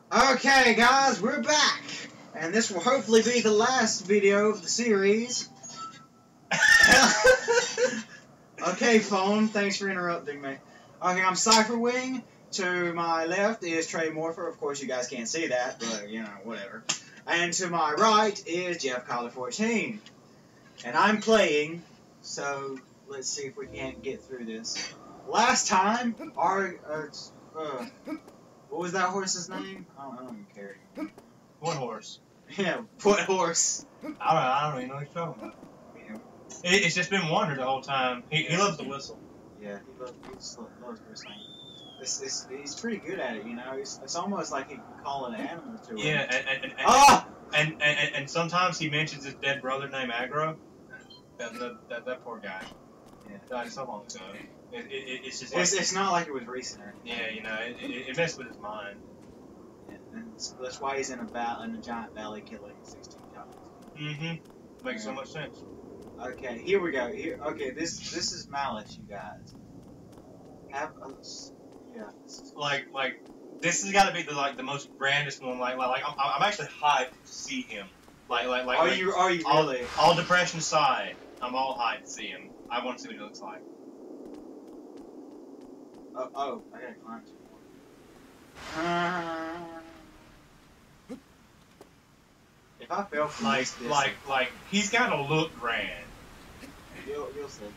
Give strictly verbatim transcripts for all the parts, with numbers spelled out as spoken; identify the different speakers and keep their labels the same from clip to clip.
Speaker 1: Okay, guys, we're back, and this will hopefully be the last video of the series. Okay, phone, thanks for interrupting me. Okay, I'm Cypher Wing. To my left is Trey Morpher. Of course, you guys can't see that, but, you know, whatever. And to my right is Jeff Collar fourteen. And I'm playing, so let's see if we can't get through this. Last time, our... Uh, uh, what was that horse's name? I don't, I don't even care.
Speaker 2: What horse?
Speaker 1: Yeah, what horse?
Speaker 2: I don't, I don't even know what you're talking about.
Speaker 1: Yeah,
Speaker 2: It, it's just been Wander the whole time. He, he loves to whistle.
Speaker 1: yeah he loves, he just loves whistling. It's, it's, he's pretty good at it, you know. It's, it's almost like he can call an animal to it.
Speaker 2: Yeah, and and and, and,
Speaker 1: Ah!
Speaker 2: and, and, and, and sometimes he mentions his dead brother named Agro. That, that, that, that poor guy.
Speaker 1: Yeah.
Speaker 2: Died so long ago. It, it, it, it's just
Speaker 1: It's,
Speaker 2: like,
Speaker 1: it's not like it was recent. Or anything.
Speaker 2: yeah, you know, it, it, it messed with his mind.
Speaker 1: Yeah, and that's, that's why he's in a val in a giant valley killing sixteen giants.
Speaker 2: Mm-hmm. Makes so
Speaker 1: Yeah.
Speaker 2: much sense.
Speaker 1: Okay, here we go. Here, okay, this this is Malice, you guys. Have a, yeah. This is,
Speaker 2: Like, like this has got to be the like the most grandest one. Like, like, like I'm, I'm actually hyped to see him. Like, like, like.
Speaker 1: are
Speaker 2: like,
Speaker 1: you are you
Speaker 2: all,
Speaker 1: really?
Speaker 2: all depression aside, I'm all hyped to see him. I want to see what he looks like.
Speaker 1: Oh, oh, I gotta climb some more. Uh, if I fell from
Speaker 2: Like,
Speaker 1: this distance,
Speaker 2: like, like he's got to look grand.
Speaker 1: you'll you'll see.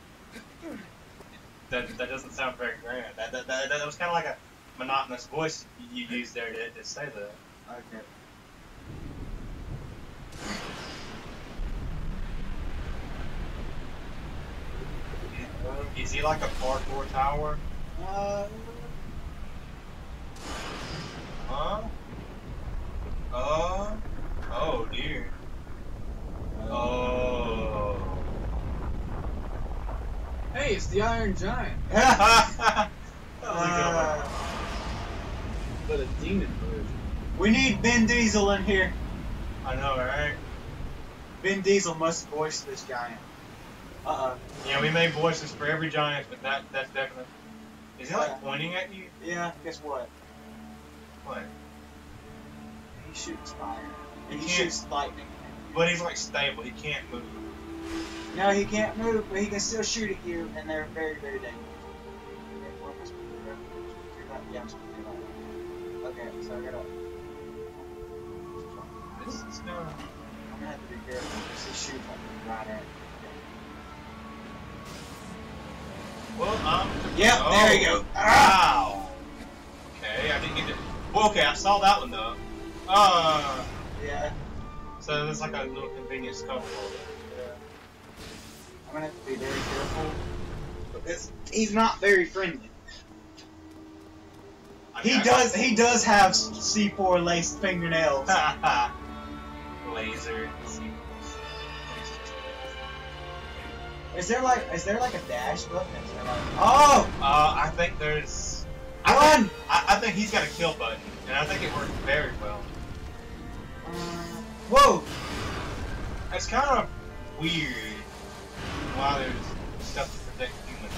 Speaker 2: That that doesn't sound very grand. That that that, that was kind of like a monotonous voice you used there to, to say that.
Speaker 1: Okay.
Speaker 2: Is he like a parkour tower?
Speaker 1: Uh,
Speaker 2: Huh? Oh. Oh dear. Oh.
Speaker 3: Hey, it's the Iron Giant,
Speaker 2: That was a good
Speaker 1: uh,
Speaker 3: but a demon version.
Speaker 1: we need Ben Diesel in here.
Speaker 2: one. I know, right?
Speaker 1: Ben Diesel must voice this giant. Uh uh
Speaker 2: Yeah, we made voices for every giant, but that that's definitely. Is he like
Speaker 1: Yeah.
Speaker 2: pointing at you?
Speaker 1: Yeah, guess what?
Speaker 2: What?
Speaker 1: He shoots fire.
Speaker 2: He
Speaker 1: And he
Speaker 2: can't-
Speaker 1: shoots lightning.
Speaker 2: But he's like stable. He can't move.
Speaker 1: No, he can't move, but he can still shoot at you, and they're very, very dangerous. Okay, what am I supposed to do? Too loud? Yeah, I'm supposed to do that. Okay, so I gotta.
Speaker 2: This is gonna.
Speaker 1: I'm gonna have to be careful because he shoots like right at me.
Speaker 2: Well, um.
Speaker 1: Yep,
Speaker 2: oh,
Speaker 1: there you go.
Speaker 2: Wow. Okay, I didn't get to. Well, okay, I saw that one though. Uh.
Speaker 1: Yeah,
Speaker 2: So there's like a little convenient scope hole there.
Speaker 1: yeah. I'm gonna have to be very careful because he's not very friendly.
Speaker 2: I
Speaker 1: He
Speaker 2: mean, I-
Speaker 1: does. He does have C four laced fingernails.
Speaker 2: Laser.
Speaker 1: Is there like? Is there like a dash button? Is there like? Oh,
Speaker 2: Uh, I think there's. I
Speaker 1: run!
Speaker 2: think, I, I think he's got a kill button, and I think it works very well.
Speaker 1: Uh, whoa!
Speaker 2: It's kind of weird why there's stuff to protect humans.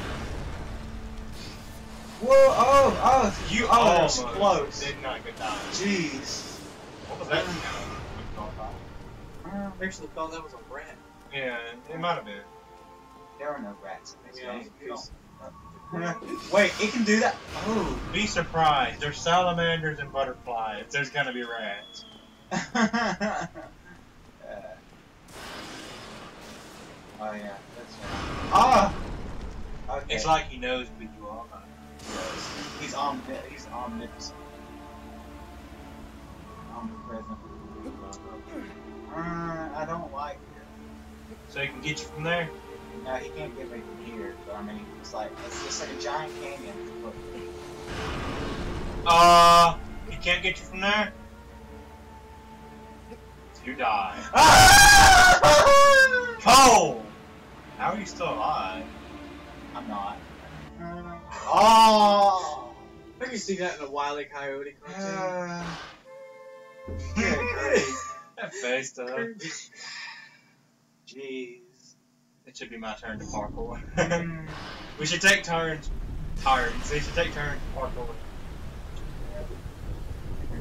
Speaker 1: Whoa! Oh! Oh!
Speaker 2: You
Speaker 1: Oh, that
Speaker 2: almost
Speaker 1: was close.
Speaker 2: did not get died.
Speaker 1: Jeez.
Speaker 2: What was that sound?
Speaker 1: Uh,
Speaker 3: I actually thought that was a rat.
Speaker 2: Yeah, it might have been.
Speaker 1: there are no rats in this
Speaker 3: Yeah,
Speaker 1: game.
Speaker 3: you don't.
Speaker 1: Wait, it can do that? Oh.
Speaker 2: Be surprised. There's salamanders and butterflies. There's gonna be rats.
Speaker 1: uh, oh yeah, that's right. Ah! Okay.
Speaker 2: It's like he knows who you are.
Speaker 1: he's om he's omnipotent. Omnipresent. Uh, I don't like it.
Speaker 2: So he can get you from there.
Speaker 1: No, he can't get me from here, but I mean, it's like, it's just like a giant canyon. Look.
Speaker 2: Uh, he can't get you from there. You die.
Speaker 1: Ah!
Speaker 2: Cole! How are you still alive?
Speaker 1: I'm not. Oh!
Speaker 3: I can see that in a Wile E. Coyote cartoon.
Speaker 1: Uh, good grief.
Speaker 2: That face stuff.
Speaker 1: Jeez.
Speaker 2: It should be my turn to parkour.
Speaker 1: Mm.
Speaker 2: We should take turns. Turns. We should take turns to parkour.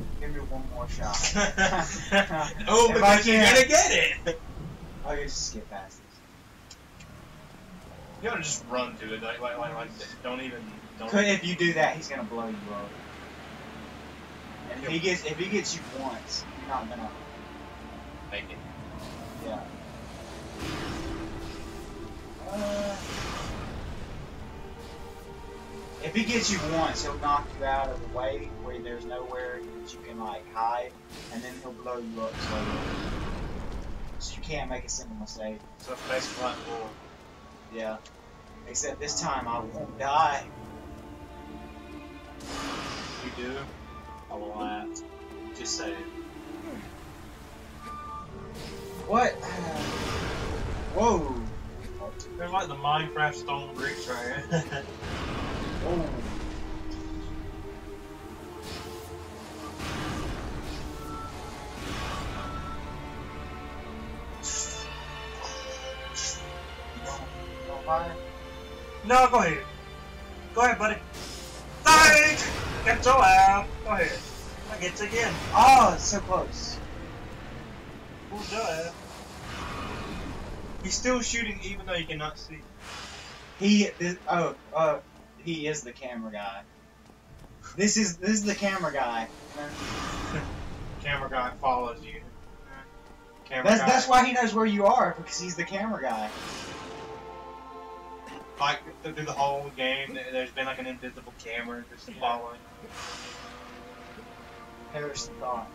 Speaker 1: one more shot.
Speaker 2: Oh,
Speaker 1: If I
Speaker 2: because you're
Speaker 1: can.
Speaker 2: gonna get it.
Speaker 1: I can just skip past this.
Speaker 2: You gotta just run to it, like, like, like, like don't even, don't.
Speaker 1: Could if you do that, he's gonna blow you up. And if he gets if he gets you once, you're not gonna
Speaker 2: make it.
Speaker 1: Yeah. Uh, if he gets you once, he'll knock you out of the way where there's nowhere that you can like hide, and then he'll blow you up slowly. So you can't make a single mistake.
Speaker 2: So it's basically like, well,
Speaker 1: Yeah. Except this time I won't die.
Speaker 2: if you do, I will laugh. Just say it.
Speaker 1: What? Whoa.
Speaker 2: They're like the Minecraft stone bricks right here.
Speaker 1: Oh. Fire?
Speaker 2: No, go ahead. Go ahead, buddy. Thanks! Get so out. Go ahead. I get you again.
Speaker 1: Oh, it's so close.
Speaker 2: We'll do it. He's still shooting even though you cannot see.
Speaker 1: He is, oh, uh, he is the camera guy. This is this is the camera guy.
Speaker 2: Camera guy follows you. Camera
Speaker 1: That's
Speaker 2: guy.
Speaker 1: that's why he knows where you are, because he's the camera guy.
Speaker 2: Like through the whole game, there's been like an invisible camera just following.
Speaker 1: Perish the thought.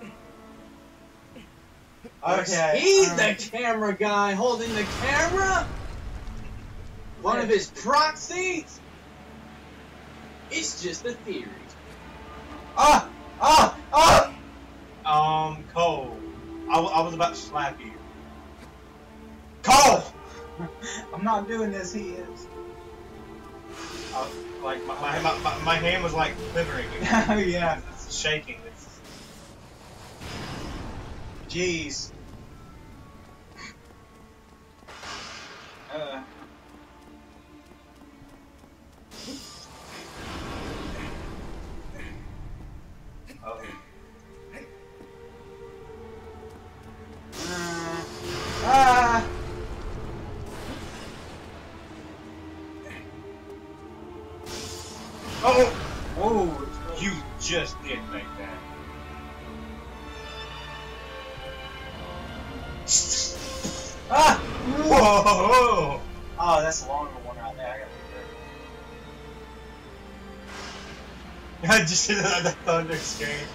Speaker 1: Okay.
Speaker 3: He's
Speaker 1: um,
Speaker 3: the camera guy holding the camera? One of his proxies? It's just a theory.
Speaker 1: Ah! Ah! Ah!
Speaker 2: Um, Cole, I, w I was about to slap you.
Speaker 1: Cole! I'm not doing this, he is.
Speaker 2: Uh, like my my, my my my hand was like quivering.
Speaker 1: Oh, yeah.
Speaker 2: It's shaking. It's,
Speaker 1: Jeez. Uh. Oh. Uh. Ah.
Speaker 2: oh,
Speaker 1: Oh.
Speaker 2: you just did make that.
Speaker 1: Ah!
Speaker 2: Whoa!
Speaker 1: Oh, that's a longer one right there. I gotta
Speaker 2: I just did the thunder scared.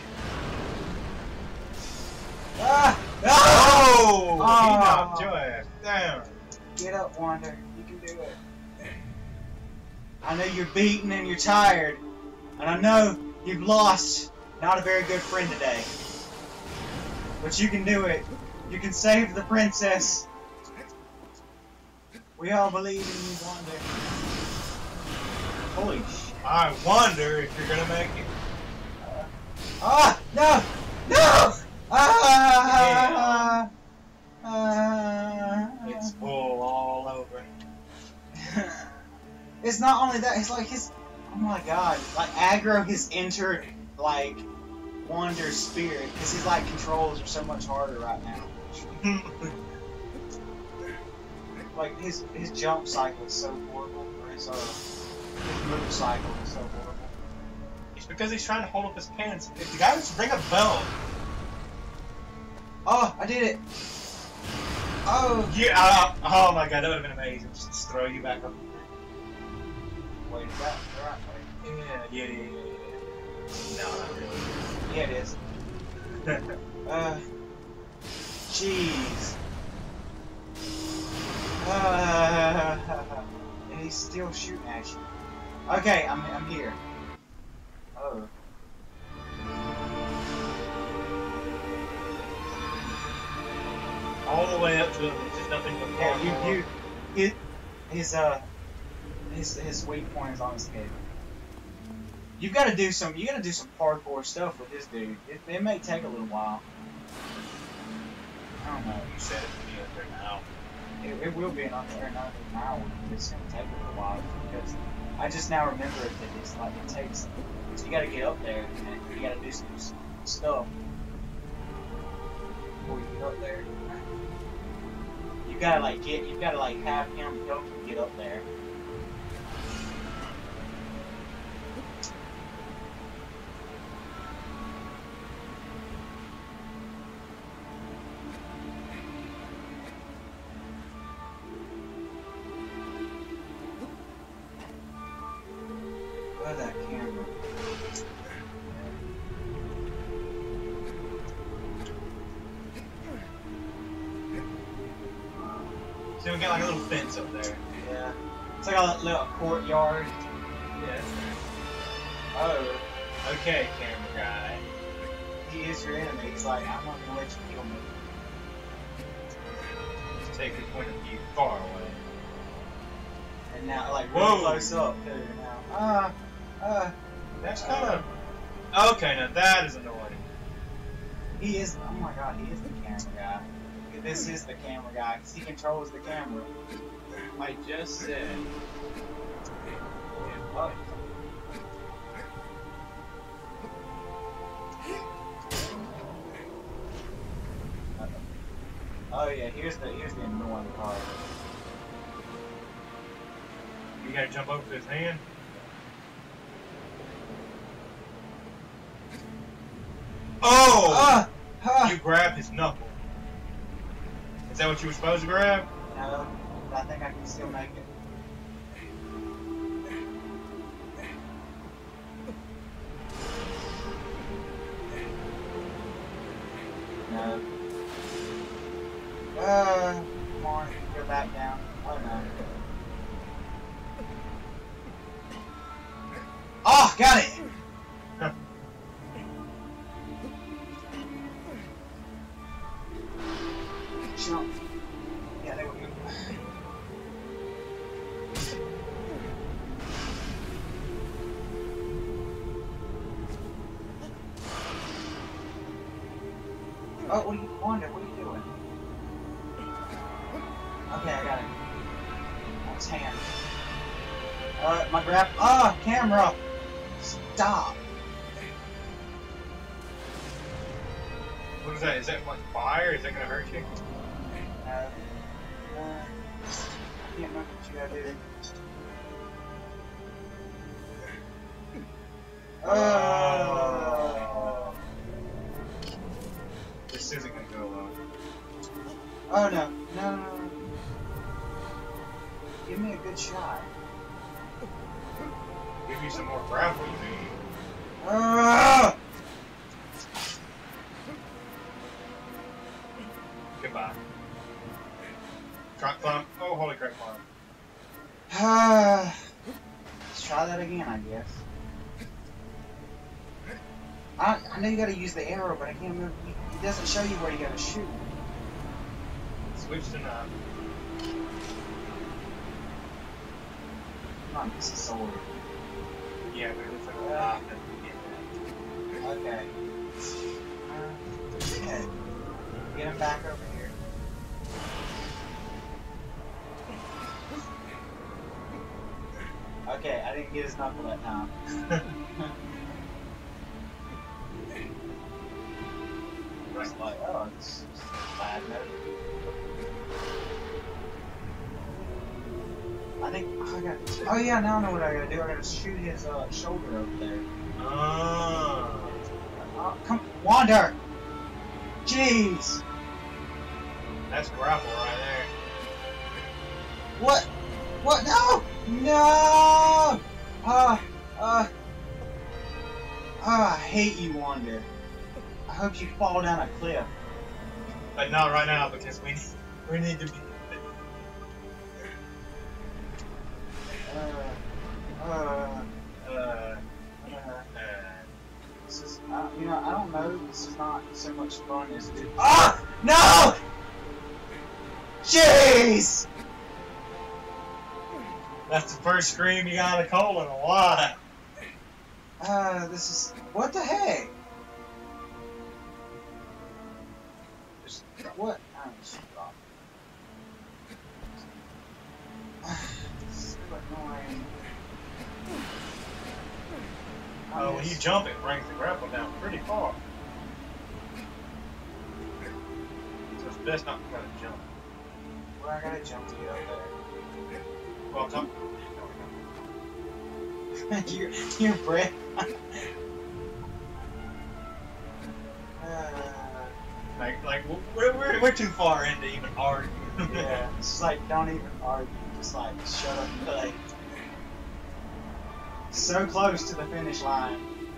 Speaker 1: Ah!
Speaker 2: Oh!
Speaker 1: Oh!
Speaker 2: He knocked your ass down.
Speaker 1: Get up, Wander. You can do it. I know you're beaten and you're tired. And I know you've lost not a very good friend today. But you can do it. You can save the princess. We all believe in you, Wander. Holy sh...
Speaker 2: I wonder if you're gonna make it.
Speaker 1: Uh, ah! No! No! Ah! Ah!
Speaker 2: It's full all over.
Speaker 1: It's not only that, it's like his, oh my god, like aggro has entered, like, Wander's spirit, because his, like, controls are so much harder right now. Like, his his jump cycle is so horrible, or his, uh, his move cycle is so horrible.
Speaker 2: It's because he's trying to hold up his pants. If the guy was to bring a belt.
Speaker 1: Oh, I did it! Oh!
Speaker 2: Yeah, uh, oh my god, that would have been amazing. Just throw you back up.
Speaker 1: Wait, is that the right way?
Speaker 2: Yeah, yeah, yeah, yeah, yeah. No, not really.
Speaker 1: Yeah, it is. Uh, jeez. Uh, and he's still shooting at you. Okay, I'm I'm here. Oh.
Speaker 2: All the way up to him, there's just nothing but
Speaker 1: Yeah, you you his his uh his his weak point is on his head. You got to do some you got to do some hardcore stuff with this dude. It, it may take a little while. I don't know.
Speaker 2: You said it to me up there now.
Speaker 1: It, it will be an unfair another hour. It's gonna take a little while because I just now remember that it's like it takes. So you gotta get up there and you gotta do some stuff before you get up there. You gotta like get. You gotta like have him help you get up there. Where's that camera?
Speaker 3: So we got like a little fence up there.
Speaker 1: Yeah. It's like a little courtyard.
Speaker 3: Yeah.
Speaker 1: Oh.
Speaker 3: Okay, camera guy.
Speaker 1: He is your enemy. He's like, I'm not gonna let you kill me.
Speaker 3: Just take your point of view far away.
Speaker 1: And now, like, really
Speaker 3: Whoa.
Speaker 1: close up, too. Now, uh, uh,
Speaker 3: That's kind of... Okay, now that is annoying.
Speaker 1: he is, oh my god, he is the camera guy. This is the camera guy, because he controls the camera.
Speaker 3: I just said...
Speaker 1: Oh. Oh yeah, here's the here's the annoying part.
Speaker 3: You gotta jump over to his hand? Oh!
Speaker 1: Ah! Ah!
Speaker 3: You grab his knuckle. Is that what you were supposed to grab?
Speaker 1: No, but I think I can still make it. No. Uh, come on, go back down. Oh no. Oh, got it! Jump. Yeah, there we go. Oh, what are you, Wanda, what are you doing? Okay, I got it. That's hand. Alright, my grab. Ah, camera! Stop!
Speaker 3: What is that? Is that like fire? Is that gonna hurt you?
Speaker 1: No. Uh, I can't remember what you gotta do. Oh.
Speaker 3: This isn't gonna go well.
Speaker 1: Oh no. No, no, no. Give me a good shot.
Speaker 3: Give you some more gravel, you mean?
Speaker 1: Ah!
Speaker 3: Goodbye. Try climb. Oh, holy crap, climb.
Speaker 1: Ah. Let's try that again, I guess. I, I know you gotta use the arrow, but I can't remember. It doesn't show you where you gotta shoot.
Speaker 3: Switch to knife.
Speaker 1: Come on, this is sword.
Speaker 3: Yeah, but it looks like a knife at the beginning.
Speaker 1: Okay. Uh, okay. Get him back over here. Okay, I didn't get his knuckle that time. It's like, oh, it's just a bad note. I think, oh, I got, oh yeah, now I know what I gotta do. I gotta shoot his uh, shoulder over there.
Speaker 3: Ah.
Speaker 1: Oh, come, Wander! Jeez!
Speaker 3: That's grapple right there.
Speaker 1: What? What? No! No! Uh, uh, uh, I hate you, Wander. I hope you fall down a cliff.
Speaker 3: But not right now because we need, we need to be.
Speaker 1: Uh, uh,
Speaker 3: Uh,
Speaker 1: uh, this is, uh, you know, I don't know. This is not so much fun as it. Ah! No! Jeez!
Speaker 3: that's the first scream you got to call in a while.
Speaker 1: Uh, this is, what the heck?
Speaker 3: Just
Speaker 1: What? Oh, shit off. This is so annoying.
Speaker 2: jump, it brings the grapple down pretty far. So it's best not to try to jump.
Speaker 1: Well, I gotta jump to get up there.
Speaker 2: Well, jump.
Speaker 1: your, your breath. uh,
Speaker 2: Like, like we're, we're, we're too far in to even argue.
Speaker 1: yeah, it's just like, don't even argue. Just like, shut up and play. So close to the finish line.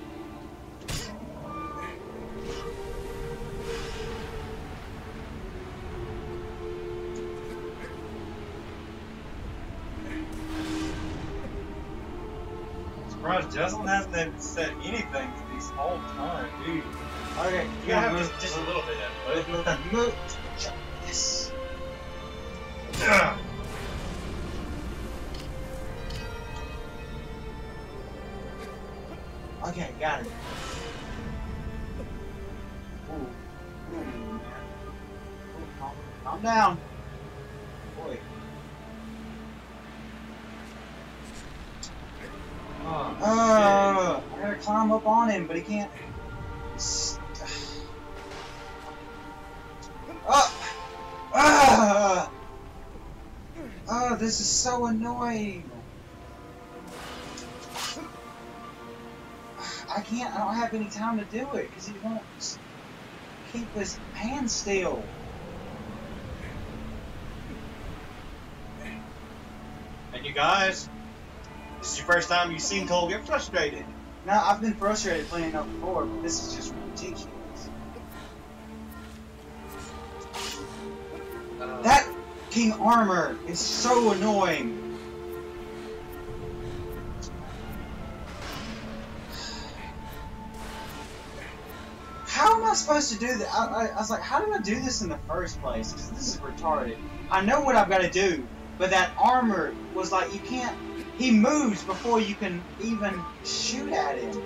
Speaker 2: Surprised Justin hasn't even said anything this whole time, dude.
Speaker 1: Okay,
Speaker 2: You gotta have just, just a little bit of it.
Speaker 1: Move. Yes.
Speaker 2: Ugh.
Speaker 1: Okay, got it. Ooh. Ooh, man. Ooh, calm, calm down. Boy.
Speaker 2: Oh,
Speaker 1: Uh, I gotta climb up on him, but he can't. Up! Ah! Oh, this is so annoying. I can't, I don't have any time to do it because he won't keep his hand still.
Speaker 2: And you guys, this is your first time you've seen Cole get frustrated.
Speaker 1: Now, I've been frustrated playing up before, but this is just ridiculous.
Speaker 2: Uh,
Speaker 1: That King Armor is so annoying. How am I supposed to do that? I, I, I was like, how did I do this in the first place? Because this is retarded. I know what I've got to do, but that armor was like, you can't... He moves before you can even shoot at him.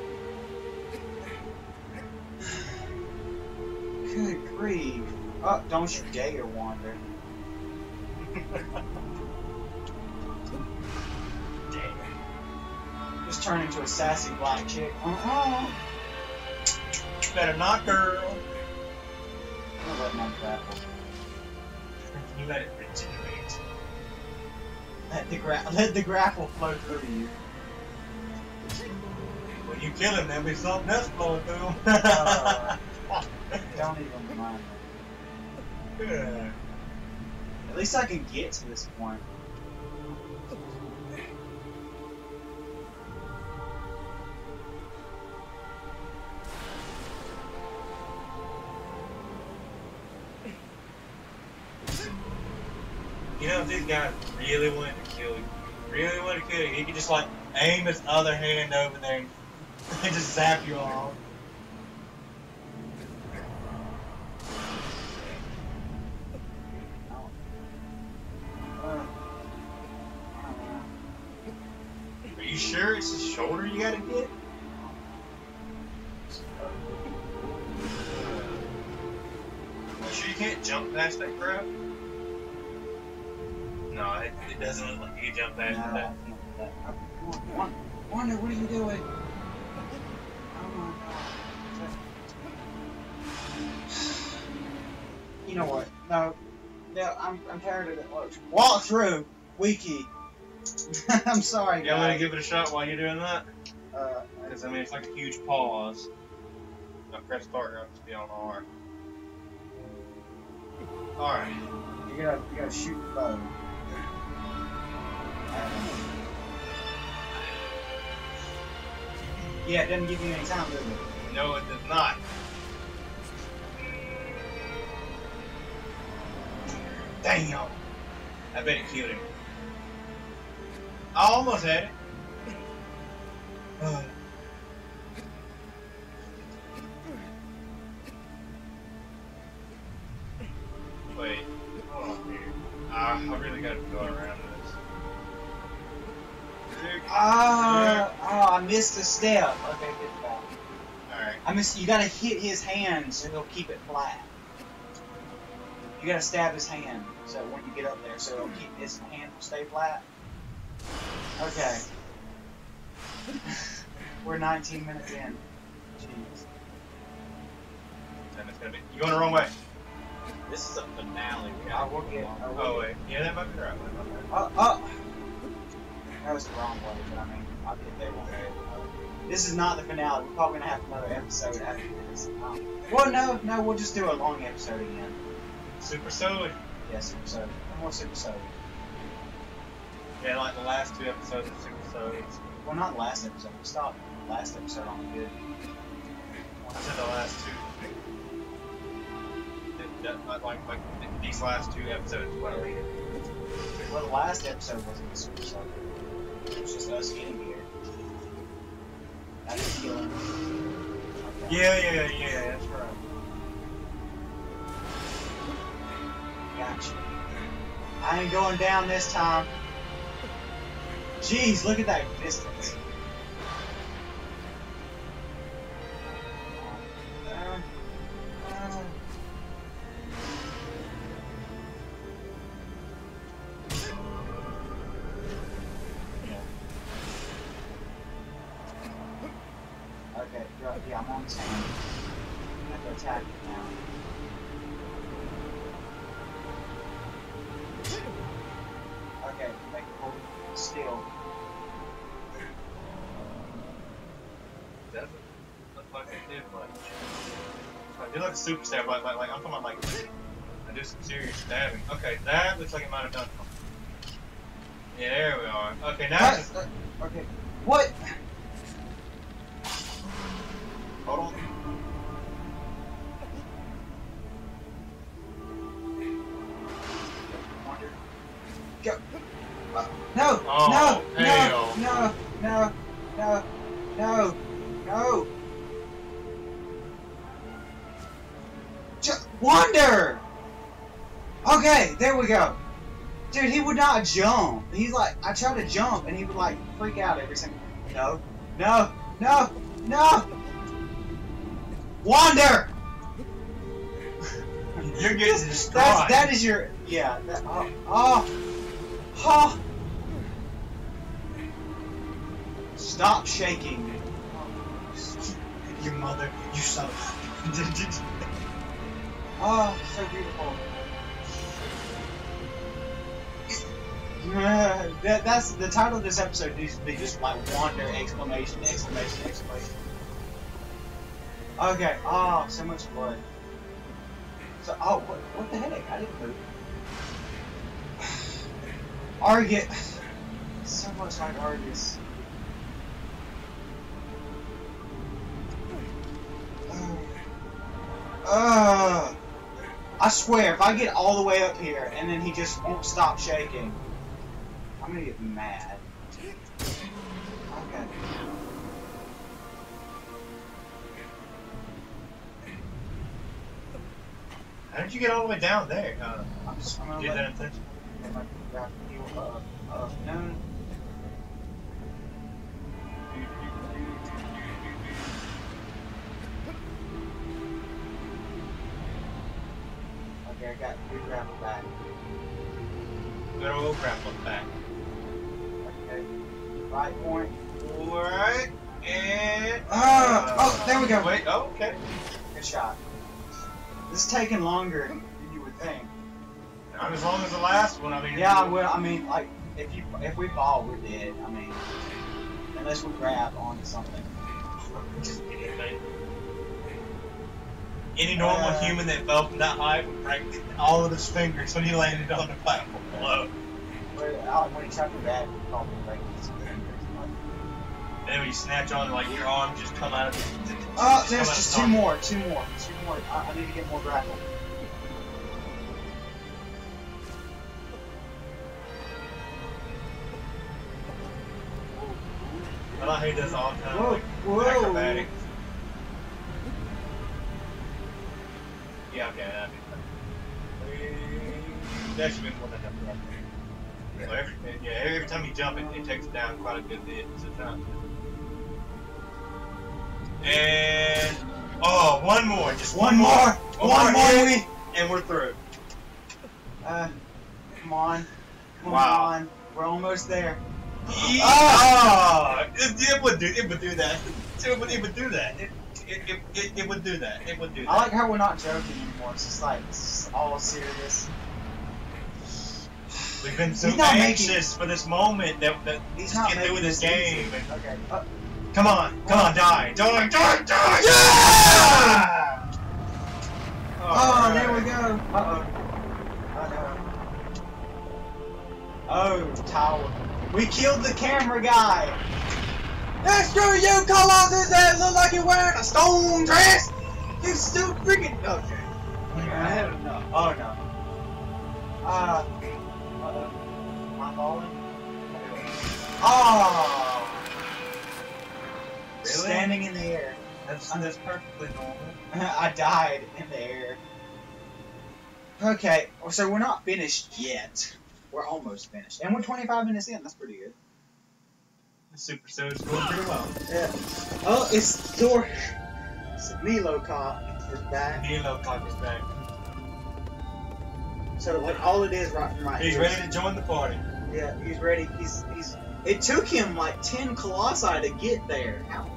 Speaker 1: Good grief. Oh, don't you dare wander. Just turn into a sassy black chick. Uh-uh.
Speaker 2: better not, girl.
Speaker 1: I'm gonna let my grapple.
Speaker 2: You let it regenerate.
Speaker 1: Let the, gra let the grapple flow through you.
Speaker 2: When you kill him, there'll be something else flowing through him.
Speaker 1: Uh, don't even mind me.
Speaker 2: Yeah.
Speaker 1: At least I can get to this point.
Speaker 2: You know, if this guy really wanted to kill you, really wanted to kill you, he could just like aim his other hand over there and just zap you off. Are you sure it's his shoulder you gotta get? You sure you can't jump past that crap? No, it, it doesn't look like you can jump past
Speaker 1: No,
Speaker 2: that.
Speaker 1: I can't do that. Come on, Wanda, what are you doing? Oh my god. You know what? No. No, I'm, I'm tired of it. Walk through, Wiki. I'm sorry,
Speaker 2: Yeah, I'm gonna
Speaker 1: guys.
Speaker 2: give it a shot while you're doing that.
Speaker 1: Uh,
Speaker 2: Because, I mean, it's like a huge pause. I press start, I have to be on R. Alright.
Speaker 1: you gotta, you gotta shoot the bow. Yeah, it doesn't give you any time, does it?
Speaker 2: No, it does not. Damn! I bet it killed him. I almost had it. Wait, hold on here. Ah, I really gotta go around this.
Speaker 1: Ah, oh, I missed a step. Okay, get back.
Speaker 2: Alright.
Speaker 1: I missed. You gotta hit his hand so he'll keep it flat. You gotta stab his hand so when you get up there, so it'll keep his hand will stay flat. Okay. We're nineteen minutes in. Jeez.
Speaker 4: And it's gonna be. You're going the wrong way.
Speaker 3: This is a finale. We
Speaker 1: I
Speaker 3: gotta
Speaker 1: will
Speaker 3: go
Speaker 1: get.
Speaker 3: along.
Speaker 1: I will
Speaker 4: Oh
Speaker 1: get-
Speaker 4: wait. Yeah, that might be the right way.
Speaker 1: Oh, oh. That was the wrong way, but I mean, I'll get there one day. Uh, this is not the finale. We're probably gonna have another episode after this. Um, well, no, no, we'll just do a long episode again.
Speaker 4: Super Soda.
Speaker 1: Yeah, Super Soda. One more Super Soda.
Speaker 4: Yeah, like the last two episodes of Super Sodas.
Speaker 1: Well, not the last episode. We stopped the last episode on the good.
Speaker 4: I said the last two. That, that, like, like these last two episodes. What are we?
Speaker 1: Well, the last episode wasn't a Super Soda. It was just us getting here. I just killing. Okay.
Speaker 4: Yeah, yeah, yeah. That's right.
Speaker 1: Gotcha. I ain't going down this time. Jeez, look at that distance. Uh, uh, yeah. Okay, right, yeah, I'm on ten. I have to attack it now. Okay, make it hold still.
Speaker 4: Doesn't look like it did much. I do like a super stab, like, like, like I'm talking about like I do some serious stabbing. Okay, that looks like it might have done something. Yeah, there we are. Okay, now it's just,
Speaker 1: Uh, okay, what? Hold on. Wonder. Go. Uh, no,
Speaker 4: Oh,
Speaker 1: no,
Speaker 4: hell.
Speaker 1: no, no, no, no, no, no. J Wonder! Okay, there we go. Dude, he would not jump. He's like, I tried to jump and he would like freak out every single. No, no, no, no! Wander!
Speaker 4: you're getting destroyed.
Speaker 1: That's, that is your, yeah, that, oh, oh, oh. Stop shaking.
Speaker 4: Your mother, you son of.
Speaker 1: Oh, so beautiful. Yeah, that, that's the title of this episode needs to be just like Wander! Exclamation! Exclamation! Exclamation! Okay. Oh, so much blood. So, oh, what, what the heck? I didn't move. Argus. So much like Argus. Ugh. I swear, if I get all the way up here and then he just won't stop shaking, I'm gonna get mad. Okay.
Speaker 4: How did you get all the way down there? Uh,
Speaker 1: I'm just, I'm gonna
Speaker 4: did
Speaker 1: let
Speaker 4: that intention?
Speaker 1: let my grab heal up, up, no. Okay, I got three grapple back.
Speaker 4: Good old grapple back.
Speaker 1: Okay. Right point.
Speaker 4: Alright, and.
Speaker 1: Ah! Oh, there we go.
Speaker 4: Wait, oh, okay.
Speaker 1: Good shot. This is taking longer than you would think.
Speaker 4: Not as long as the last one, I mean.
Speaker 1: Yeah, well, I mean, like, if you if we fall, we're dead. I mean, unless we grab onto something.
Speaker 4: Just anything. Any normal
Speaker 1: Uh,
Speaker 4: human that fell from that height would break all of his fingers when he landed on the platform below.
Speaker 1: Where, uh, when he tried to grab, he called me breaking his fingers.
Speaker 4: And then when you snatch on, like your arm just come out of the.
Speaker 1: Oh,
Speaker 4: just
Speaker 1: there's
Speaker 4: come out
Speaker 1: just
Speaker 4: of
Speaker 1: two
Speaker 4: the
Speaker 1: more, two more, two more. I, I need to get more grapple.
Speaker 4: I like how he does all kind
Speaker 1: Whoa,
Speaker 4: of like
Speaker 1: whoa.
Speaker 4: acrobatics. Yeah, okay, that'd be fun. That should be one that happens right there. So every, yeah, every time you jump, it, it takes it down quite a good bit. So it's not. And oh, one more, just
Speaker 1: One more,
Speaker 4: one,
Speaker 1: one
Speaker 4: more,
Speaker 1: more.
Speaker 4: hit, and we're through.
Speaker 1: Uh, come on, come
Speaker 4: Wow.
Speaker 1: on. We're almost there.
Speaker 4: Oh, it, it would do, it would do that. It would, it would do that. It, it, it, it, it would do that. It would do that.
Speaker 1: I like how we're not joking anymore. It's just like, it's all serious.
Speaker 4: We've been so
Speaker 1: He's not
Speaker 4: anxious
Speaker 1: making-
Speaker 4: for this moment that, that we
Speaker 1: He's
Speaker 4: just
Speaker 1: not
Speaker 4: get through with this
Speaker 1: making
Speaker 4: game.
Speaker 1: easy.
Speaker 4: And,
Speaker 1: Okay. Uh,
Speaker 4: come on, come on, die, die, die, die!
Speaker 1: Yeah! Oh,
Speaker 4: Alright.
Speaker 1: there we go. Uh oh. Uh oh. Oh, tower. We killed the camera guy. Yeah, screw you, Colossus. That look like you're wearing a stone dress. You still freaking. Okay. Okay, I had enough. Oh no. Uh. Uh oh. Am I falling? Oh.
Speaker 4: Really?
Speaker 1: Standing in the air.
Speaker 4: That's, that's perfectly normal.
Speaker 1: I died in the air. Okay, so we're not finished yet. We're almost finished. And we're twenty-five minutes in. That's pretty good.
Speaker 4: The Super So's going pretty well.
Speaker 1: Yeah. Oh, it's Thor. It's Milo Cop is back.
Speaker 4: Halo Clock is back.
Speaker 1: So, like, all it is right, right
Speaker 4: He's
Speaker 1: here
Speaker 4: ready
Speaker 1: is-
Speaker 4: to join the party.
Speaker 1: Yeah, he's ready. He's, he's, it took him like ten Colossi to get there. How?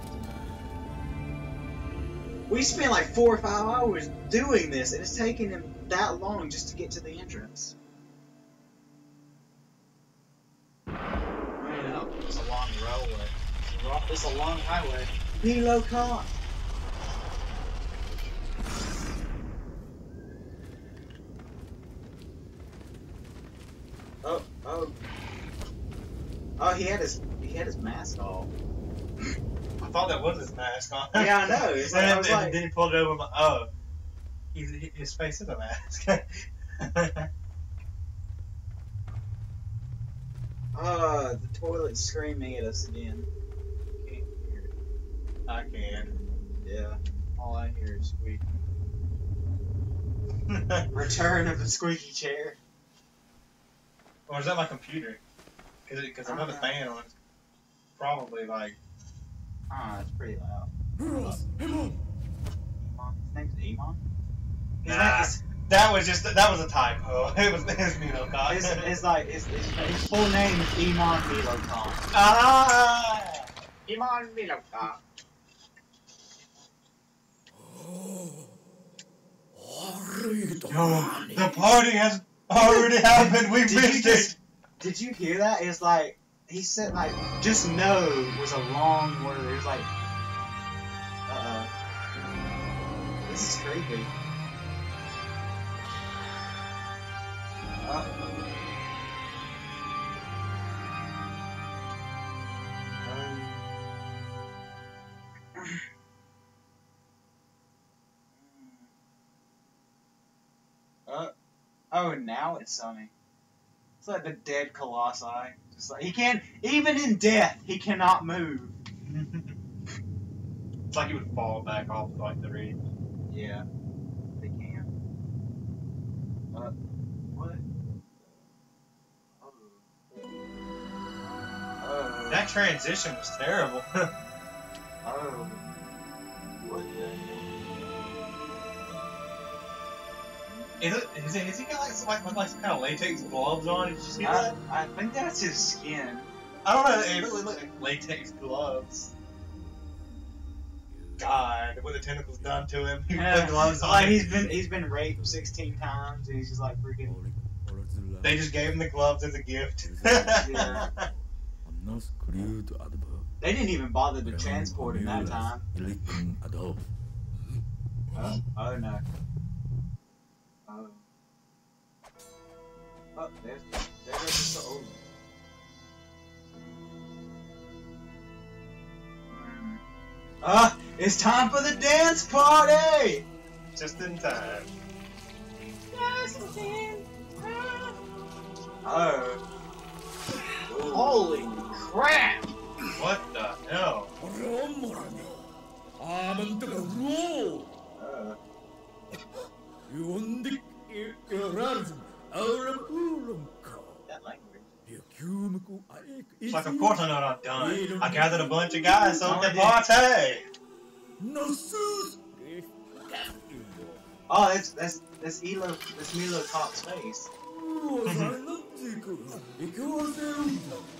Speaker 1: We spent like four or five hours doing this, and it's taking him that long just to get to the entrance.
Speaker 3: I know. It's a long railway. It's a ro- It's a long highway.
Speaker 1: Milo Cop. Oh, oh. Oh, he had his he had his mask off.
Speaker 4: I thought that was his mask on.
Speaker 1: Yeah, I know. It's like,
Speaker 4: and
Speaker 1: I was
Speaker 4: then,
Speaker 1: like,
Speaker 4: then he pulled it over. My, oh, he's, his face is a mask.
Speaker 1: uh, the toilet's screaming at us again. Can't hear it.
Speaker 4: I can.
Speaker 1: Yeah, all I hear is squeak. Return of the squeaky chair.
Speaker 4: Or is that my computer? Because I have a fan on. It's probably like.
Speaker 1: Ah, it's pretty loud. Iman. His name's Iman? His
Speaker 4: Nah.
Speaker 1: name is,
Speaker 4: That was just that was a typo. It was his Milo Cop.
Speaker 1: it's, it's like, it's, it's, his full name is Iman Milocom.
Speaker 4: Ah!
Speaker 1: Iman Milocom.
Speaker 4: No, the party has already happened. We
Speaker 1: Did you
Speaker 4: missed
Speaker 1: just-
Speaker 4: it.
Speaker 1: Did you hear that? It's like, he said like, just no was a long word. It was like, uh-oh. This is creepy. Uh, uh, oh, now it's sunny. It's like the dead Colossi. Just like he can't, even in death, he cannot move.
Speaker 4: It's like he would fall back off like the ridge.
Speaker 1: Yeah, they can. Uh, what? Oh. Oh.
Speaker 4: That transition was terrible.
Speaker 1: Oh. What the?
Speaker 4: Is it? Is it? Is he got like some, like, like some kind of latex gloves on? Did you see
Speaker 1: I,
Speaker 4: that?
Speaker 1: I think that's his skin.
Speaker 4: I don't know. It really looked like latex gloves. God, what the tentacles done to him? He
Speaker 1: Yeah,
Speaker 4: put gloves on.
Speaker 1: like he's been he's been raped sixteen times. And he's just like freaking.
Speaker 4: They just gave him the gloves as a gift.
Speaker 1: Yeah. They didn't even bother to transport him that time. Oh, oh no. Oh. Oh, there's there goes the soul. Ah, it's time for the dance party!
Speaker 4: Just in time.
Speaker 1: Oh. Holy crap!
Speaker 4: What the hell?
Speaker 1: Uh, that language.
Speaker 4: It's like, of course I know what I've done. I gathered a bunch of guys so we can party.
Speaker 1: Oh, that's that's that's Elo, that's Milo Cop's face.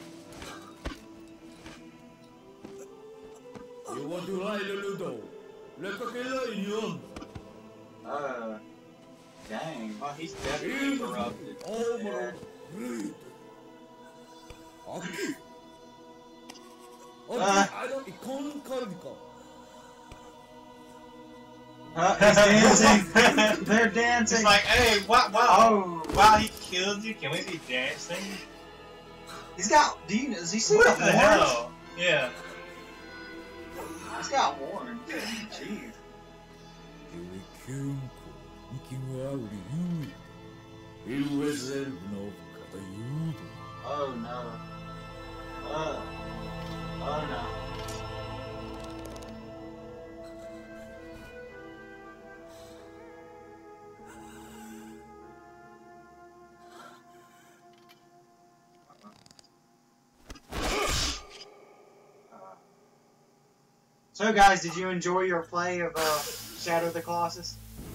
Speaker 5: You want to ride a Ludo?
Speaker 1: Uh, dang.
Speaker 3: Oh, he's definitely corrupted.
Speaker 1: Yeah. Uh, uh, he's dancing. They're dancing.
Speaker 4: It's like, hey, wow, wow,
Speaker 1: Oh.
Speaker 4: wow, he killed you. Can we be dancing?
Speaker 1: He's got. Do you? Does he see
Speaker 4: What
Speaker 1: the
Speaker 4: the
Speaker 1: horns?
Speaker 4: hell? Yeah.
Speaker 1: He's got horns. Jeez. Oh no. Uh. Oh no. So guys, did you enjoy your play of uh, Shadow of the Colossus?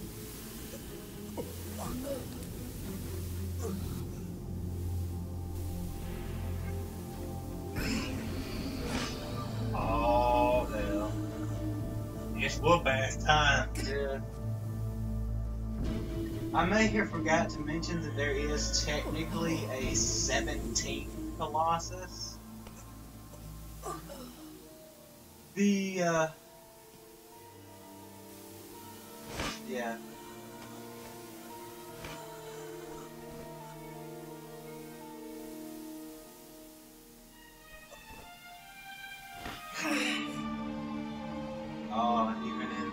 Speaker 4: Oh, hell. It's whoop ass time.
Speaker 1: Yeah. I may have forgot to mention that there is technically a seventeenth Colossus. The, uh... yeah. Oh, even in...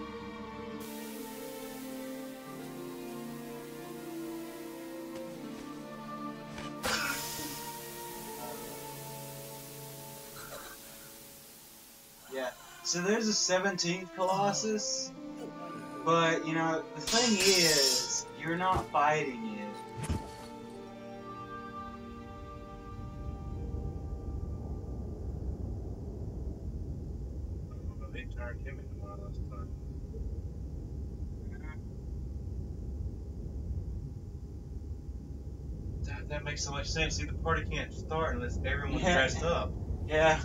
Speaker 1: Yeah, so there's a seventeenth Colossus, but, you know, the thing is, you're not fighting it.
Speaker 4: They turned him into one of those times. That, that makes so much sense. See, the party can't start unless everyone's
Speaker 1: Yeah.
Speaker 4: dressed up.
Speaker 1: Yeah.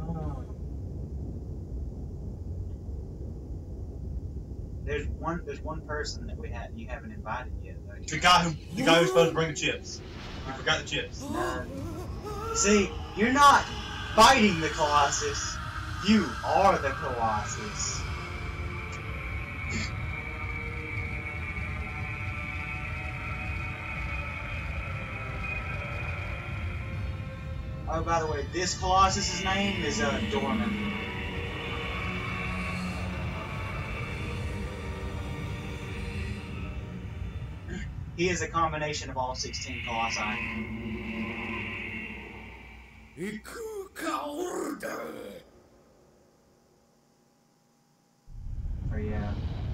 Speaker 1: There's one. There's one person that we had you haven't invited yet, though.
Speaker 4: The guy who, the guy who's supposed to bring the chips. We forgot the chips.
Speaker 1: Uh, see, you're not fighting the Colossus. You are the Colossus. Oh, by the way, this Colossus's name is uh, Dorman. He is a combination of all sixteen Colossi. Oh yeah.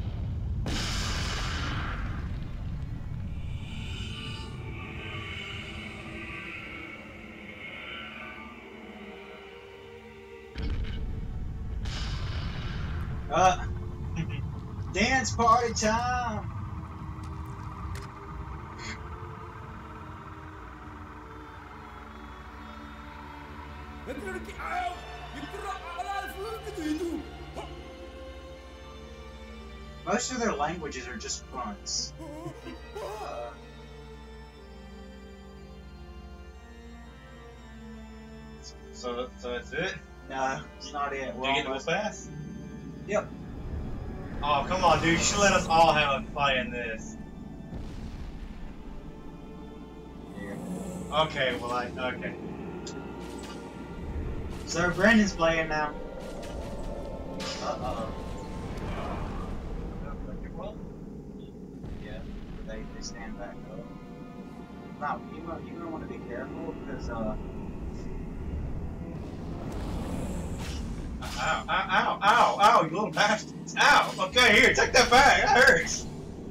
Speaker 1: Uh, dance party time! Most of their languages are just grunts. Uh,
Speaker 4: So, so that's it?
Speaker 1: no, it's not it.
Speaker 4: Did
Speaker 1: We're
Speaker 4: you get to
Speaker 1: almost-
Speaker 4: go fast?
Speaker 1: Yep.
Speaker 4: Oh, come on, dude. You should let us all have a play in this. Okay, well, I, okay.
Speaker 1: So Brandon's playing now. Uh-oh. Yeah, they, they stand back up. Now, you might, you might want to be careful because, uh...
Speaker 4: Ow, ow, ow, ow, ow, you little bastards. Ow! Okay, here, take that back. That hurts.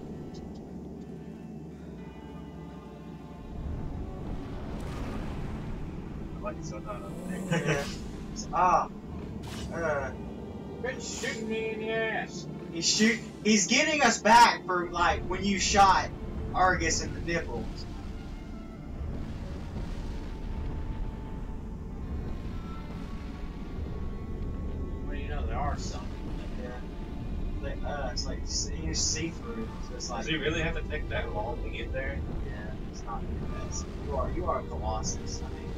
Speaker 4: I like it so hot up there.
Speaker 1: yeah. Ah. Uh...
Speaker 3: Quit shooting me in the ass.
Speaker 1: He's shoot. He's getting us back for, like, when you shot Argus in the nipples.
Speaker 3: Well, you know, there are some.
Speaker 1: Yeah. They, Uh, it's like you see through. So it's like.
Speaker 4: Does he really have to take that long to get there?
Speaker 1: Yeah, it's not the best. You are you are a Colossus. I mean,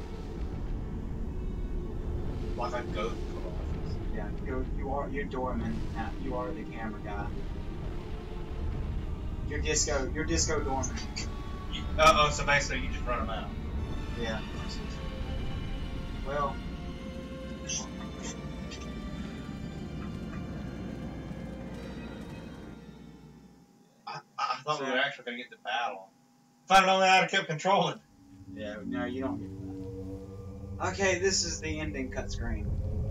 Speaker 4: Like a goat Colossus.
Speaker 1: yeah, you you are you're Dorman. Now you are the camera guy. You're disco. You're disco Dorman.
Speaker 4: Uh oh, so basically you just run him out.
Speaker 1: Yeah. Well.
Speaker 4: I, I thought we
Speaker 1: So-
Speaker 4: were actually going to get the battle. If I'd only had kept controlling.
Speaker 1: Yeah. No, you don't get that. Okay, this is the ending cut screen.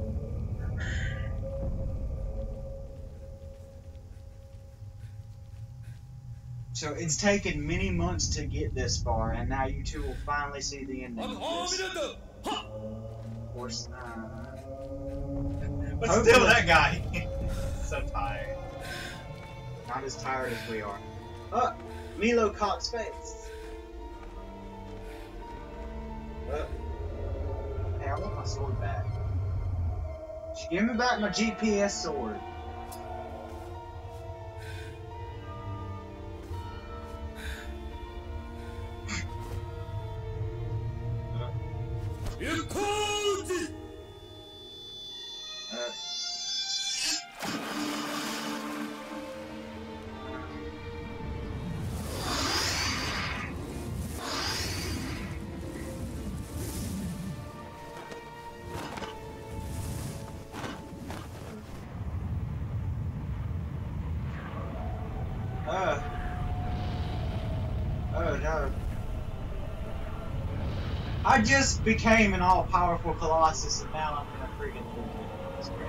Speaker 1: So it's taken many months to get this far, and now you two will finally see the ending of this. Of course, uh,
Speaker 4: But
Speaker 1: Hopefully.
Speaker 4: still, that guy. So tired.
Speaker 1: not as tired as we are. Oh, Milo Cox face. Uh, hey, I want my sword back. Just give me back my G P S sword. Uh, Uh. Oh no. I just became an all-powerful Colossus, and now I'm gonna freaking lose it. That's great.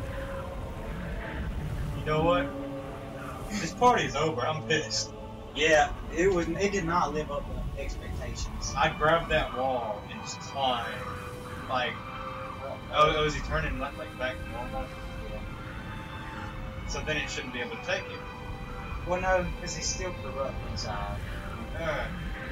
Speaker 4: You know what? This party's over. I'm pissed.
Speaker 1: Yeah, it was. It did not live up to expectations.
Speaker 4: I grabbed that wall and just climbed. Like, oh, oh is he turning like, like back to normal? So then it shouldn't be able to take it.
Speaker 1: Well, no, because he's still corrupt inside.
Speaker 4: Uh,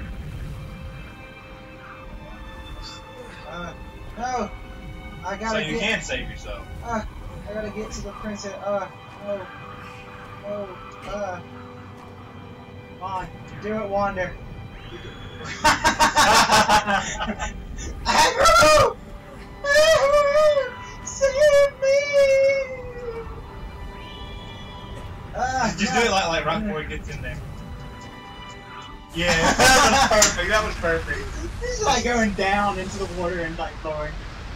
Speaker 1: Uh, no, I
Speaker 4: so
Speaker 1: gotta
Speaker 4: you
Speaker 1: get.
Speaker 4: can save yourself.
Speaker 1: Uh, I gotta get to the princess. Uh, no, no. Uh, come on, do it, Wander. Agro! Save me! Uh,
Speaker 4: Just
Speaker 1: no.
Speaker 4: do it like, like right before he gets in there. Yeah, that was perfect. That was perfect.
Speaker 1: He's like going down into the water and like lowering.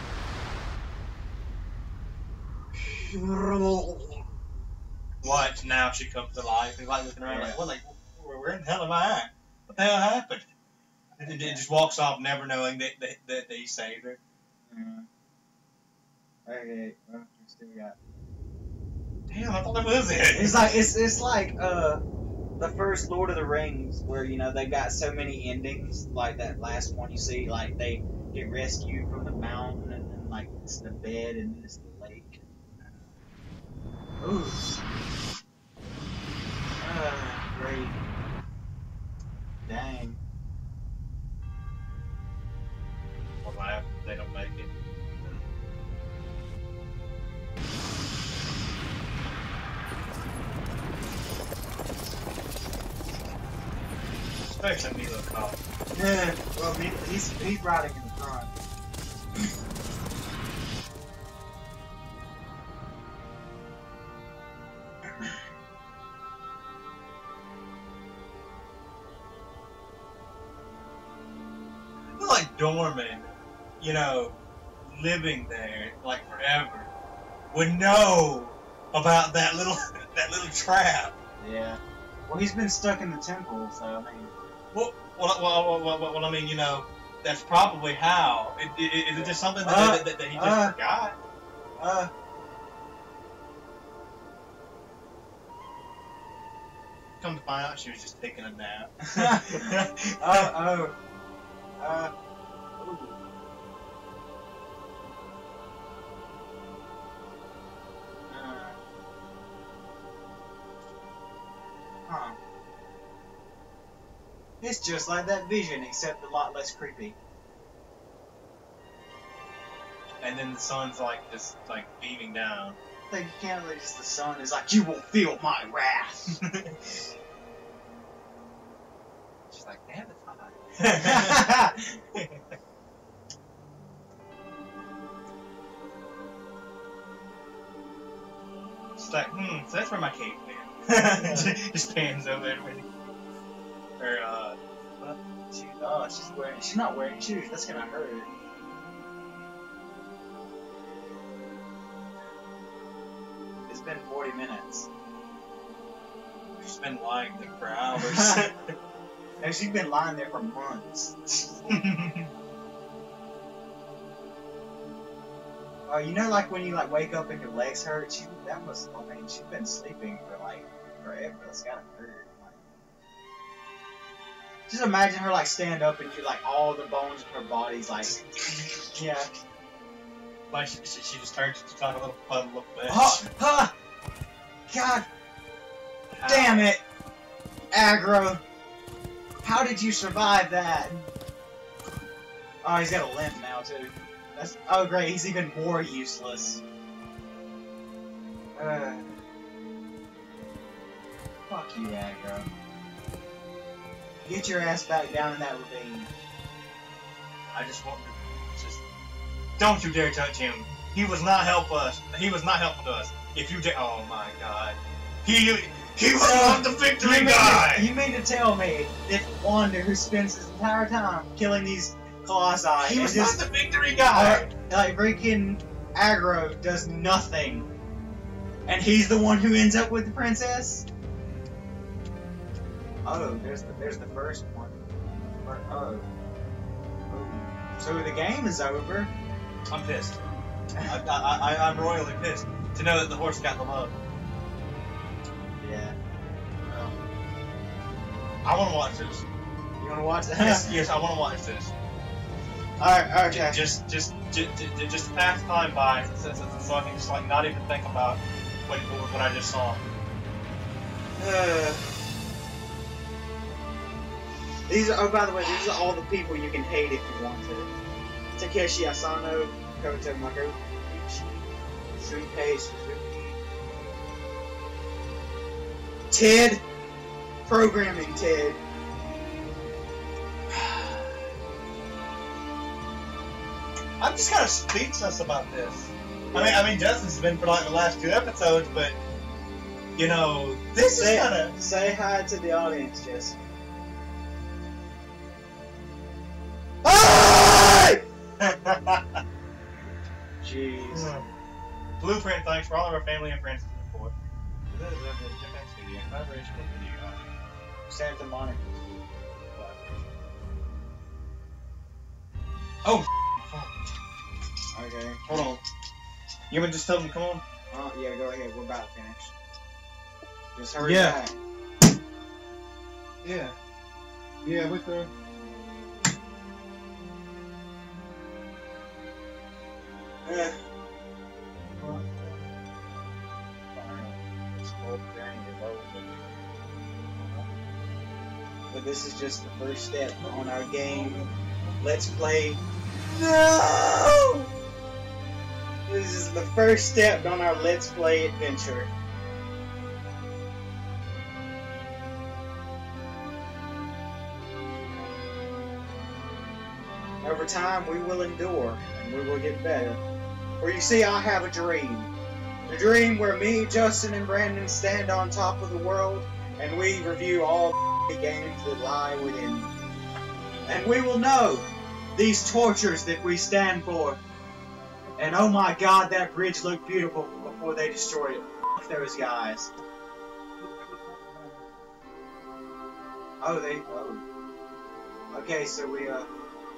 Speaker 4: Watch now she comes to life. He's like looking around like, what? Like, where, where in the hell am I at? What the hell happened? And then it just walks off, never knowing that that, that, that he saved her.
Speaker 1: Yeah. Okay, well, we still got.
Speaker 4: Damn, I thought that was it.
Speaker 1: It's like it's it's like uh the first Lord of the Rings where you know they've got so many endings, like that last one you see, like they get rescued from the mountain and then like it's the bed and then it's the lake. Ooh. Ah, great. Dang.
Speaker 4: What happens if they don't make it? Especially Milo Cop.
Speaker 1: Yeah. Well, he, he's he's riding in the front.
Speaker 4: I feel like Dorman, you know, living there like forever, would know about that little that little trap.
Speaker 1: Yeah. Well, he's been stuck in the temple, so I mean.
Speaker 4: Well, well, well, well, well, well I mean, you know, that's probably how. It, it, is it just something that,
Speaker 1: Uh,
Speaker 4: that, that, that he just
Speaker 1: uh,
Speaker 4: forgot?
Speaker 1: Uh.
Speaker 4: Come to find out, she was just taking a nap.
Speaker 1: oh, oh. Uh. Ooh. Uh. Huh. It's just like that vision, except a lot less creepy.
Speaker 4: And then the sun's like just like beaming down.
Speaker 1: think you can't release the sun is like, you will feel my wrath.
Speaker 4: She's like, damn, it's hot. She's like, hmm, so that's where my cape is. Just pans over everything. Or, uh,
Speaker 1: What? She, oh, she's wearing. She's not wearing shoes. That's gonna hurt. It's been forty minutes.
Speaker 2: She's been lying there for hours.
Speaker 1: And she's been lying there for months. Oh, you know, like when you like wake up and your legs hurt. She that must. I mean, she's been sleeping for like forever. That's gotta hurt. Like, just imagine her like stand up and you like all the bones of her body's like, yeah.
Speaker 4: like, she, she, she just turns into like a little puddle of flesh.
Speaker 1: Oh, huh. God
Speaker 4: How?
Speaker 1: damn it, Aggro. How did you survive that? Oh, he's got a limp now too. That's oh great. He's even more useless. Uh, fuck you, Aggro. Get your ass back down in that ravine.
Speaker 4: I just want to just don't you dare touch him. He was not help us. He was not helping us. If you dare, oh my god, he he was not the victory
Speaker 1: you mean
Speaker 4: guy.
Speaker 1: To, you mean to tell me that Wanda, who spends his entire time killing these Colossi,
Speaker 4: He was
Speaker 1: and just
Speaker 4: not the victory guy.
Speaker 1: uh, like freaking Aggro does nothing, and he's the one who ends up with the princess? Oh, there's the there's the first one. Oh. Oh. So the game is over.
Speaker 4: I'm pissed. I, I, I, I'm royally pissed to know that the horse got the love.
Speaker 1: Yeah. Well,
Speaker 4: I want to watch this.
Speaker 1: you want to watch that?
Speaker 4: Yes, yes, I want to watch this.
Speaker 1: Alright, okay.
Speaker 4: Just, just, just, just, just pass time by, so, so, so I can just like not even think about what what I just saw.
Speaker 1: Uh, these are, oh, by the way, these are all the people you can hate if you want to. Takeshi Asano, Kota Makoichi, Shunpei Suzuki, Ted, programming Ted.
Speaker 4: I'm just kind of speechless about this. I mean, I mean, Justin's been for like the last two episodes, but you know, this
Speaker 1: Say,
Speaker 4: is kind of.
Speaker 1: say hi to the audience, Jess. Hi! Jeez.
Speaker 4: Blueprint, thanks for all of our family and friends to support. Collaboration with video.
Speaker 1: Santa Monica.
Speaker 4: Oh,
Speaker 1: Okay.
Speaker 4: hold on. You want to just tell them to come on?
Speaker 1: Oh, yeah, go ahead. We're about to finish. Just hurry
Speaker 4: Yeah.
Speaker 1: back.
Speaker 4: Yeah. Yeah, with her.
Speaker 1: Eh. This whole journey is over. But this is just the first step on our game. Let's play. No! This is the first step on our Let's Play adventure. Over time, we will endure, and we will get better. For you see, I have a dream. A dream where me, Justin, and Brandon stand on top of the world, and we review all the games that lie within. And we will know these tortures that we stand for. And oh my god, that bridge looked beautiful before they destroyed it. F those guys. Oh, they, oh. Okay, so we, uh...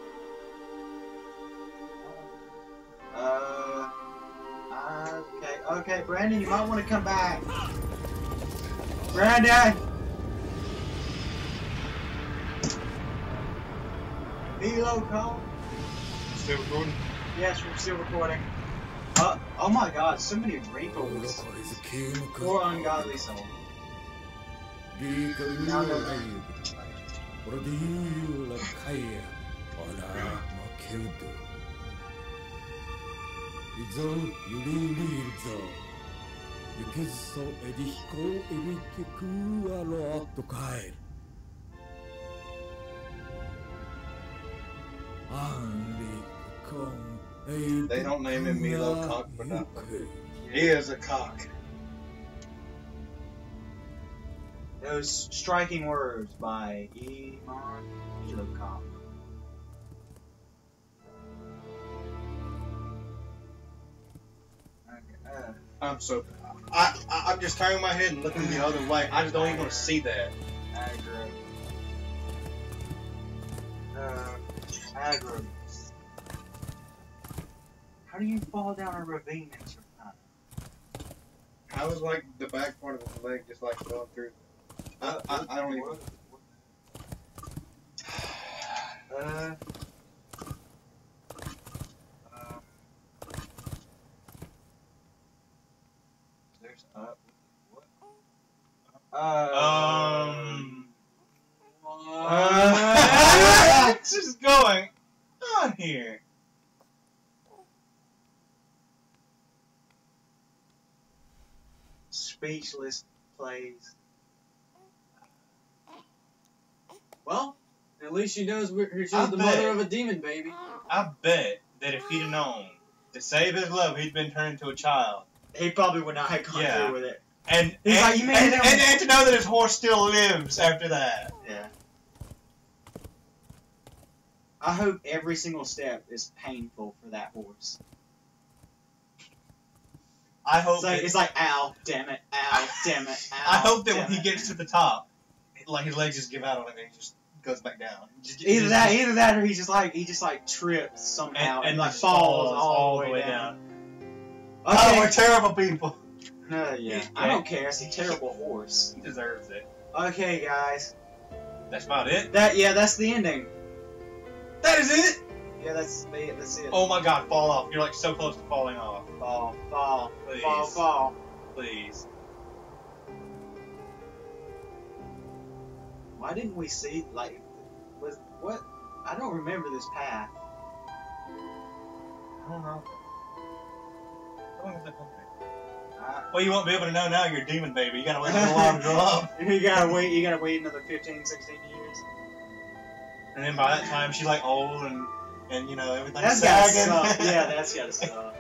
Speaker 1: Uh... Okay, okay, Brandon, you might want to come back. Brandon! Milo, call?
Speaker 4: Still recording?
Speaker 1: Yes, we're still recording. Uh, oh my god, so many wrinkles. Poor ungodly soul. No, no, no.
Speaker 5: Yukezzo edihiko erikeku alo to kaeru.
Speaker 4: They don't name him Milo Cock for nothing. He is a cock.
Speaker 1: Those striking words by Iman Milokov. Okay, uh,
Speaker 4: I'm so. I, I I'm just turning my head and looking the other way. I just don't even want to see that.
Speaker 1: aggro. Uh, aggro. How do you fall down a ravine in Survivor?
Speaker 4: I was like the back part of his leg, just like going through. I I, I don't even.
Speaker 1: Uh. Um. There's up. What?
Speaker 4: Um.
Speaker 1: Uh,
Speaker 4: What's just going on here?
Speaker 1: Speechless plays.
Speaker 3: Well, at least she knows we're, she's
Speaker 4: I
Speaker 3: the
Speaker 4: bet.
Speaker 3: mother of a demon baby.
Speaker 4: I bet that if he'd have known to save his love, he'd been turned into a child.
Speaker 1: He probably would not have gone
Speaker 4: Yeah.
Speaker 1: through with it.
Speaker 4: And
Speaker 1: He's
Speaker 4: and,
Speaker 1: like, you mean
Speaker 4: and,
Speaker 1: they
Speaker 4: and,
Speaker 1: don't-
Speaker 4: and to know that his horse still lives after that.
Speaker 1: Yeah. I hope every single step is painful for that horse.
Speaker 4: I hope.
Speaker 1: So
Speaker 4: that,
Speaker 1: it's like, ow, damn it, ow, damn it, ow.
Speaker 4: I hope that when
Speaker 1: damn
Speaker 4: he
Speaker 1: it.
Speaker 4: gets to the top, like his legs just give out on him and he just goes back down. Just,
Speaker 1: Either
Speaker 4: just-
Speaker 1: that, either that, or he just like he just like trips somehow
Speaker 4: and,
Speaker 1: and,
Speaker 4: and
Speaker 1: like
Speaker 4: just
Speaker 1: falls all, the way, down.
Speaker 4: Oh,
Speaker 1: Okay.
Speaker 4: we're terrible people.
Speaker 1: No, yeah. I don't care. It's a terrible horse.
Speaker 4: He deserves it.
Speaker 1: Okay, guys.
Speaker 4: That's about it.
Speaker 1: That yeah, that's the ending.
Speaker 4: That is it.
Speaker 1: Yeah, that's the that's it.
Speaker 4: Oh my God! Fall off. You're like so close to falling off.
Speaker 1: Fall, fall,
Speaker 4: Please.
Speaker 1: fall, fall.
Speaker 4: Please.
Speaker 1: Why didn't we see like was what? I don't remember this path.
Speaker 4: I don't know. How long is that going to
Speaker 1: I,
Speaker 4: Well, you won't be able to know now. You're a demon baby. You gotta wait for the alarm to go up.
Speaker 1: you gotta wait. You gotta wait another fifteen, sixteen years.
Speaker 4: And then by that time, she's like old and and you know everything's
Speaker 1: That's gotta
Speaker 4: sagging.
Speaker 1: suck. Yeah, that's gotta suck.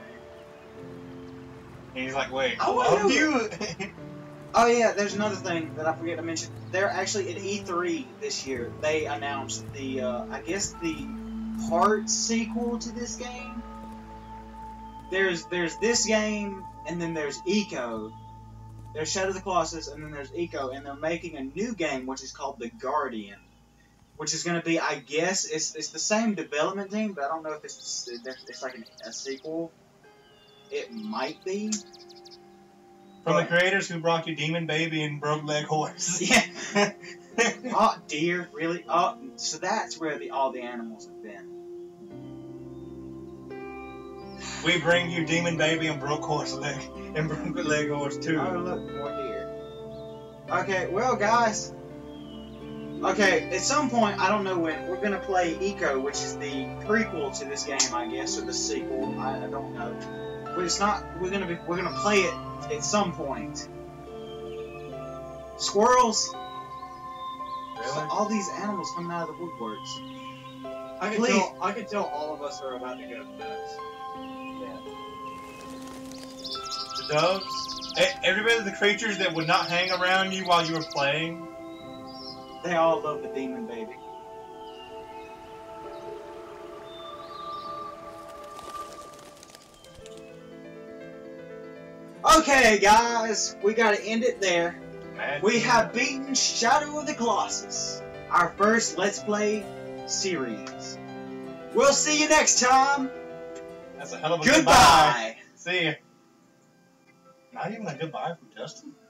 Speaker 4: And he's like, wait,
Speaker 1: I
Speaker 4: I
Speaker 1: wanna
Speaker 4: love
Speaker 1: know-
Speaker 4: you.
Speaker 1: Oh yeah, there's another thing that I forget to mention. They're actually at E three this year. They announced the, uh, I guess the part sequel to this game. There's there's this game, and then there's Eco. There's Shadow of the Colossus, and then there's Eco, and they're making a new game which is called The Guardian, which is going to be, I guess, it's it's the same development team, but I don't know if it's it's like an, a sequel. It might be.
Speaker 4: From the creators who brought you Demon Baby and Broke Leg Horse.
Speaker 1: Yeah. Oh, deer, really? Oh, so that's where the all the animals have been.
Speaker 4: We bring you Demon Baby and Broke Horse Leg and Broke Leg Horse too.
Speaker 1: Oh, look, more deer. Okay, well, guys. Okay, at some point, I don't know when, we're gonna play Eco, which is the prequel to this game, I guess, or the sequel. I, I don't know, but it's not. We're gonna be. We're gonna play it at some point. Squirrels.
Speaker 4: Really?
Speaker 1: All these animals coming out of the woodworks.
Speaker 3: I can
Speaker 1: Please.
Speaker 3: tell. I can tell all of us are about to go nuts.
Speaker 4: The doves. E- Everybody, the creatures that would not hang around you while you were playing.
Speaker 1: They all love the demon baby. Okay, guys, we gotta end it there.
Speaker 4: Mad
Speaker 1: We have beaten Shadow of the Colossus, our first Let's Play series. We'll see you next time.
Speaker 4: That's a hell of a
Speaker 1: Goodbye.
Speaker 4: goodbye. See ya. Not even a goodbye from Justin.